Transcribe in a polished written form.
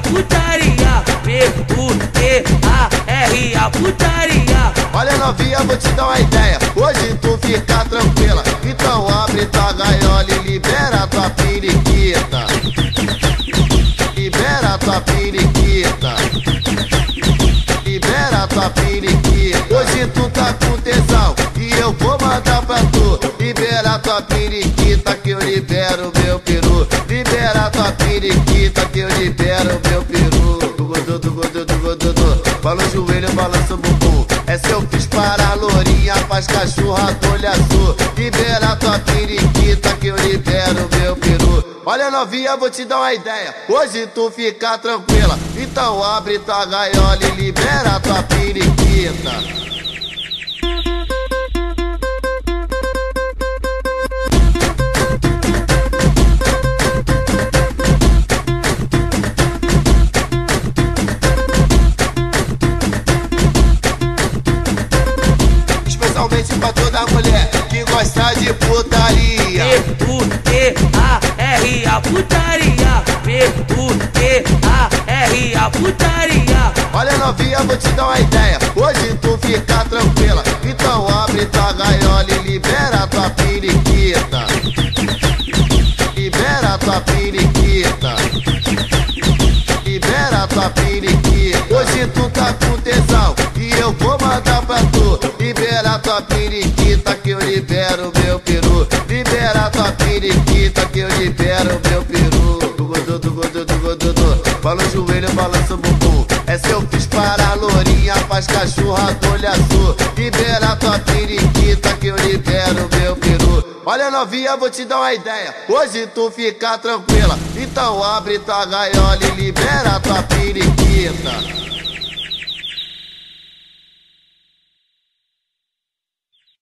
putaria, P-U-T-A-R, a putaria. Olha novinha, vou te dar uma ideia. Hoje tu fica tranquila, então abre tua gaiola e libera tua periquita. Libera tua periquita. Libera tua periquita. Hoje tu tá com tesão e eu vou mandar pra tu. Libera tua periquita que eu libero meu peru. Libera tua periquita que eu libero meu peru. Bala o joelho, balança o bumbum. Essa eu fiz para a lourinha, faz cachorra do olho azul. Libera tua periquita que eu libero meu peru. Olha novinha, vou te dar uma ideia. Hoje tu fica tranquila, então abre tua gaiola e libera tua periquita. Especialmente pra toda mulher que gosta de putaria. P-U-T-A-R, a putaria, P-U-T-A-R, a putaria. Olha novinha, vou te dar uma ideia. Hoje tu fica tranquila, então abre tua gaiola e libera tua periquita. Libera tua periquita. Libera tua periquita. Hoje tu tá com tesão e eu vou mandar pra tu. Libera tua periquita que eu libero meu peru. Libera tua periquita que eu libero meu peru. Bala o joelho, balança o bumbum. Essa eu fiz para a lourinha, faz cachorra do olho azul. Libera tua periquita que eu libero meu peru. Olha novinha, vou te dar uma ideia. Hoje tu fica tranquila, então abre tua gaiola e libera tua periquita.